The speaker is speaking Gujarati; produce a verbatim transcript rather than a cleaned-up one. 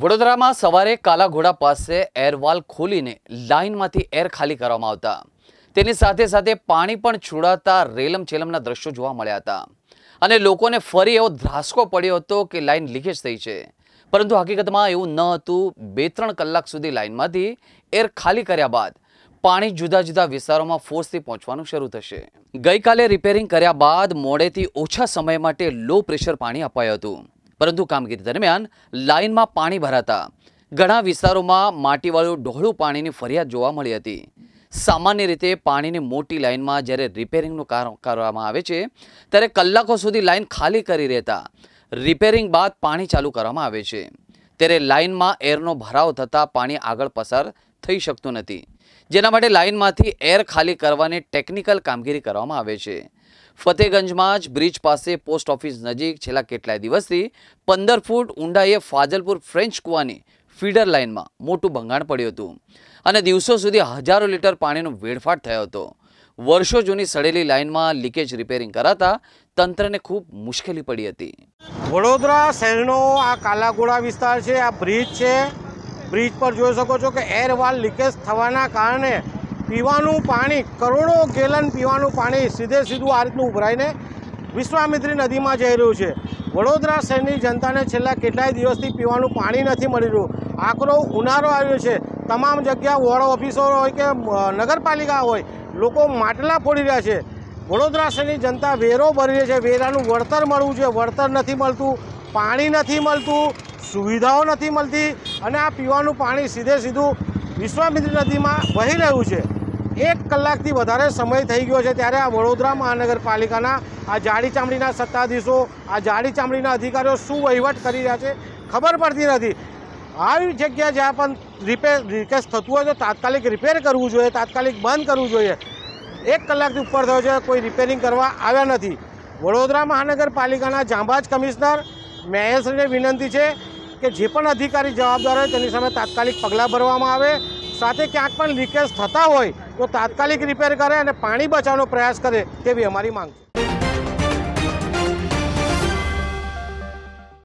વડોદરામાં સવારે કાલાઘોડા પાસે એરવાલ ખોલીને લાઇનમાંથી એર ખાલી કરવામાં આવતા તેની સાથે સાથે પાણી પણ છોડાતા રેલમછેલમના દ્રશ્યો જોવા મળ્યા હતા અને લોકોને ફરી એવો ધ્રાસકો પડ્યો હતો કે લાઇન લીકેજ થઈ છે, પરંતુ હકીકતમાં એવું ન હતું। બે ત્રણ કલાક સુધી લાઇનમાંથી એર ખાલી કર્યા બાદ પાણી જુદા જુદા વિસ્તારોમાં ફોર્સથી પહોંચવાનું શરૂ થશે। ગઈકાલે રિપેરિંગ કર્યા બાદ મોડેથી ઓછા સમય માટે લો પ્રેશર પાણી અપાયું હતું, પરંતુ કામગીરી દરમિયાન લાઇનમાં પાણી ભરાતા ઘણા વિસ્તારોમાં માટીવાળું ડહોળું પાણીની ફરિયાદ જોવા મળી હતી। સામાન્ય રીતે પાણીની મોટી લાઇનમાં જ્યારે રિપેરિંગનું કામ કરવામાં આવે છે ત્યારે કલાકો સુધી લાઇન ખાલી કરી રહેતા રિપેરિંગ બાદ પાણી ચાલુ કરવામાં આવે છે, ત્યારે લાઇનમાં એરનો ભરાવ થતાં પાણી આગળ પસાર થઈ શકતું નથી, જેના માટે લાઇનમાંથી એર ખાલી કરવાની ટેકનિકલ કામગીરી કરવામાં આવે છે। ફતેગંજમાં જ બ્રિજ પાસે પોસ્ટ ઓફિસ નજીક છેલ્લા કેટલાય દિવસથી પંદર ફૂટ ઊંડાઈએ ફાજલપુર ફ્રેન્ચ કુવાની ફીડર લાઇનમાં મોટું ભંગાણ પડ્યું હતું અને દિવસો સુધી હજારો લીટર પાણીનો વેડફાટ થયો હતો। વર્ષો જૂની સડેલી લાઇનમાં લીકેજ રિપેરિંગ કરાતા તંત્રને ખૂબ મુશ્કેલી પડી હતી। વડોદરા શહેરનો આ કાલાઘોડા વિસ્તાર છે, આ બ્રિજ છે। બ્રિજ પર જોઈ શકો છો કે એર વાલ લીકેજ થવાના કારણે પીવાનું પાણી કરોડો ગેલન પીવાનું પાણી સીધે સીધું આ રીતનું ઉભરાઈને વિશ્વામિત્રી નદીમાં જઈ રહ્યું છે। વડોદરા શહેરની જનતાને છેલ્લા કેટલાય દિવસથી પીવાનું પાણી નથી મળી રહ્યું। આકરો ઉનાળો આવ્યો છે, તમામ જગ્યા વોર્ડ ઓફિસો હોય કે નગરપાલિકા હોય, લોકો માટલા ફોડી રહ્યા છે। વડોદરા શહેરની જનતા વેરો ભરી રહી છે, વેરાનું વળતર મળવું છે, વળતર નથી મળતું, પાણી નથી મળતું, સુવિધાઓ નથી મળતી અને આ પીવાનું પાણી સીધે સીધું વિશ્વામિત્રી નદીમાં વહી રહ્યું છે। એક કલાકથી વધારે સમય થઈ ગયો છે, ત્યારે આ વડોદરા મહાનગરપાલિકાના આ જાડી ચામડીના સત્તાધીશો, આ જાડી ચામડીના અધિકારીઓ શું વહીવટ કરી રહ્યા છે ખબર પડતી નથી। આવી જગ્યા જ્યાં પણ રિપેર લીકેજ થતું હોય તો તાત્કાલિક રિપેર કરવું જોઈએ, તાત્કાલિક બંધ કરવું જોઈએ। એક કલાકથી ઉપર થયો છે, કોઈ રિપેરિંગ કરવા આવ્યા નથી। વડોદરા મહાનગરપાલિકાના જાંબાજ કમિશનર મેયરશ્રીને વિનંતી છે કે જે પણ અધિકારી જવાબદાર હોય તેની સામે તાત્કાલિક પગલાં ભરવામાં આવે, સાથે ક્યાંક પણ લીકેજ થતા હોય તો તાત્કાલિક રિપેર કરે અને પાણી બચાવવાનો પ્રયાસ કરે તેવી અમારી માંગ છે।